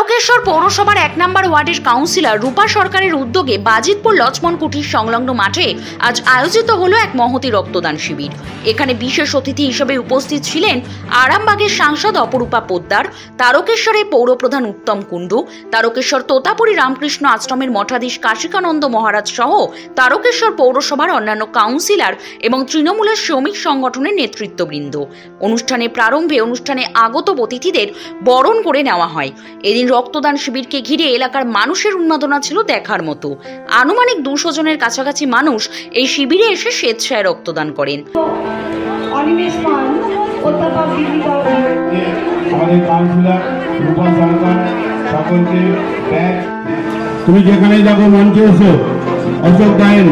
তারকেশ্বর পৌরসভার 1 নম্বর ওয়ার্ডের কাউন্সিলর রূপা সরকারের উদ্যোগে বাজিতপুর লক্ষ্মণ কুঠির সংলগ্ন মাঠে আজ আয়োজিত হলো এক মহতী রক্তদান শিবির। এখানে বিশেষ অতিথি হিসেবে উপস্থিত ছিলেন আরামবাগের সাংসদ অপরূপা পোদ্দার, তারকেশ্বরের পৌরপ্রধান উত্তম কুণ্ডু, তারকেশ্বর তোতাপুরী রামকৃষ্ণ আশ্রমের মঠাধীশ কাশিকানন্দ মহারাজ সহ তারকেশ্বর পৌরসভার অন্যান্য কাউন্সিলর এবং তৃণমূলের শ্রমিক সংগঠনের নেতৃত্ববৃন্দ। অনুষ্ঠানের প্রারম্ভে অনুষ্ঠানে আগত অতিথিদের বরণ করে নেওয়া হয়। এদিন রক্তদান শিবিরকে ঘিরে এলাকার মানুষের উন্মাদনা ছিল দেখার মতো। আনুমানিক 200 জনের কাছাকাছি মানুষ এই শিবিরে এসে স্বেচ্ছায় রক্তদান করেন। তুমি যেখানে যাবো মঞ্চে এসো। অশোক গায়েন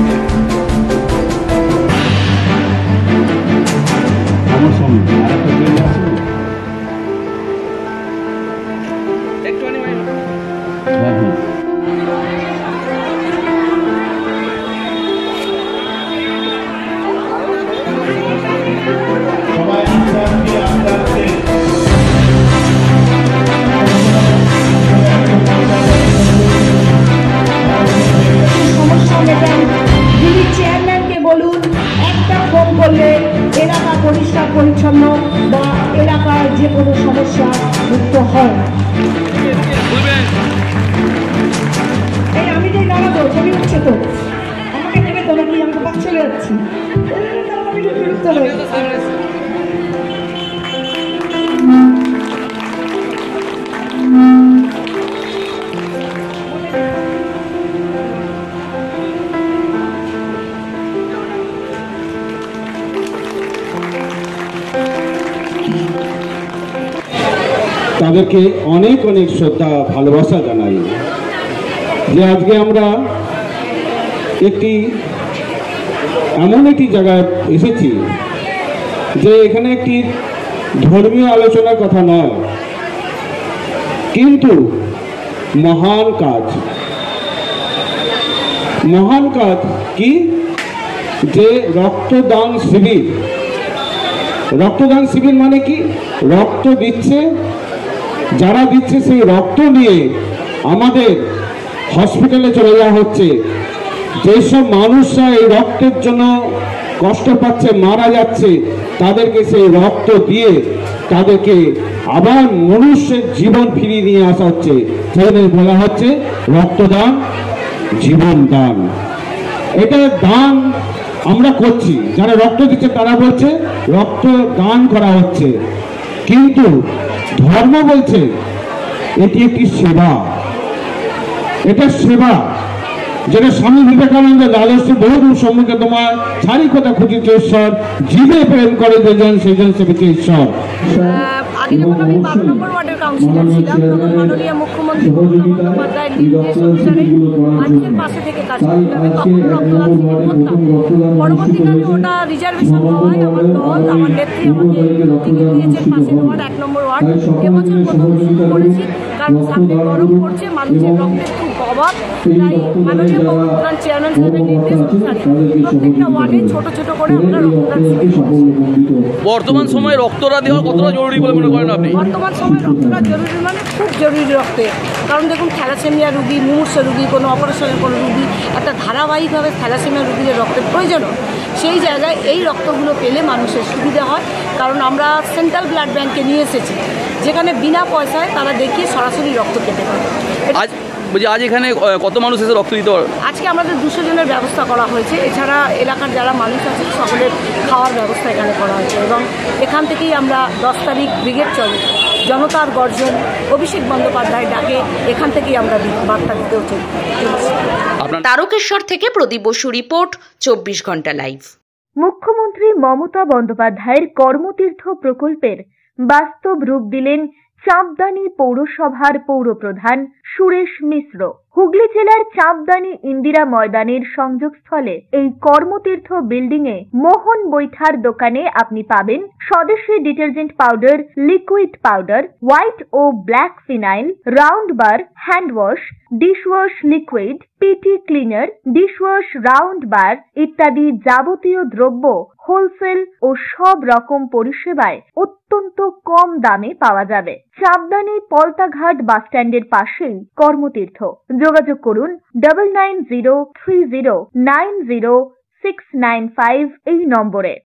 আমার সঙ্গে আরেকটা ট্রেন আছে। সবাই আস্তে আস্তে আস্তে আস্তে এলাকা পরিষ্কার পরিচ্ছন্ন বা এলাকার যে কোনো সমস্যা মুক্ত হয়। আমি যে দাঁড়াবো ছবি উঠছে তো আমাকে নেবে তো নাকি? আমি তো পাশ চলে যাচ্ছি। তাদেরকে অনেক অনেক শ্রদ্ধা ভালোবাসা জানাই যে আজকে আমরা এমন একটি জায়গায় এসেছি যে এখানে একটি ধর্মীয় আলোচনার কথা নয়, কিন্তু মহান কাজ কি যে রক্তদান শিবির মানে কি? রক্ত দিচ্ছে, যারা দিচ্ছে সেই রক্ত নিয়ে আমাদের হসপিটালে চলে যাওয়া হচ্ছে। যেসব মানুষরা এই রক্তের জন্য কষ্ট পাচ্ছে, মারা যাচ্ছে, তাদেরকে সেই রক্ত দিয়ে তাদেরকে আবার মনুষ্যের জীবন ফিরিয়ে নিয়ে আসা হচ্ছে। সেখানে বলা হচ্ছে রক্তদান জীবন দান। এটা দান আমরা করছি, যারা রক্ত দিচ্ছে তারা বলছে রক্ত দান করা হচ্ছে, কিন্তু ধর্ম বলছে এটি একটি সেবা। এটা সেবা, যেটা স্বামী বিবেকানন্দের আদর্শ বহুদূর সম্মুখে তোমার ছাড়ি কথা খুঁজিছে ঈশ্বর, জীবে প্রেম করে যেজন সেজন সেবিছে ঈশ্বর। আগে যখন আমি 12 নম্বর ওয়ার্ডের কাউন্সিলর ছিলাম তখন মাননীয় মুখ্যমন্ত্রী মমতা বন্দ্যোপাধ্যায়ের নির্দেশ অনুসারে মানুষের পাশে থেকে কাজ করতে হবে, তখন রক্তদান শিবির করতাম। পরবর্তীকালে ওটা রিজার্ভেশন হওয়ায় আমার দল, আমার নেত্রী আমাকে টিকিট দিয়েছেন পাশের ওয়ার্ড 1 নম্বর ওয়ার্ড। এবছর প্রথম শুরু করেছি, কারণ সামনে গরম পড়ছে, মানুষের রক্তের খুব অভাব। তাই মাননীয় পৌরপ্রধান চেয়ারম্যান সাহেবের নির্দেশ অনুসারে প্রত্যেকটা ওয়ার্ডে ছোট ছোট করে আমরা রক্তদান শিবির করছি। বর্তমান সময়ে রক্তটা দেওয়া কতটা জরুরি বলে মনে করেন আপনি? বর্তমান সময়ে রক্তটা জরুরি মানে খুব জরুরি রক্তের, কারণ দেখুন থ্যালাসেমিয়া রুগী, মুমূর্ষ রুগী, কোনো অপারেশনের কোনো রুগী, একটা ধারাবাহিকভাবে থ্যালাসেমিয়া রুগীদের রক্তের প্রয়োজন। সেই জায়গায় এই রক্তগুলো পেলে মানুষের সুবিধা হয়, কারণ আমরা সেন্ট্রাল ব্লাড ব্যাঙ্কে নিয়ে এসেছি, যেখানে বিনা পয়সায় তারা দেখিয়ে সরাসরি রক্ত পেতে পারে। আজ এখানে কত মানুষ এসে রক্ত দিতে পারে? আজকে আমাদের 200 জনের ব্যবস্থা করা হয়েছে। এছাড়া এলাকার যারা মানুষ আছে সকলের খাওয়ার ব্যবস্থা এখানে করা হয়েছে, এবং এখান থেকেই আমরা 10 তারিখ ব্রিগেড চলে জনতার গর্জন, অভিষেক বন্দ্যোপাধ্যায় ডাকে, এখান থেকেই আমরা বার্তা দিতেও চলি। তারকেশ্বর থেকে প্রদীপ বসু রিপোর্ট, 24 ঘন্টা লাইভ। মুখ্যমন্ত্রী মমতা বন্দ্যোপাধ্যায়ের কর্মতীর্থ প্রকল্পের বাস্তব রূপ দিলেন চাঁদদানি পৌরসভার পৌরপ্রধান সুরেশ মিশ্র। হুগলি জেলার চাঁদদানি ইন্দিরা ময়দানের সংযোগস্থলে এই কর্মতীর্থ বিল্ডিং এ মোহন বৈঠার দোকানে আপনি পাবেন স্বদেশী detergent powder, liquid powder, white ও black phenyl, round bar, hand wash, dishwash liquid, PT cleaner, dishwash round bar ইত্যাদি যাবতীয় দ্রব্য হোলসেল ও সব রকম পরিষেবায় অত্যন্ত কম দামে পাওয়া যাবে। চাঁদদানি পলতাঘাট বাসস্ট্যান্ডের পাশেই কর্মতীর্থ। যোগাযোগ করুন 9903090695 এই নম্বরে।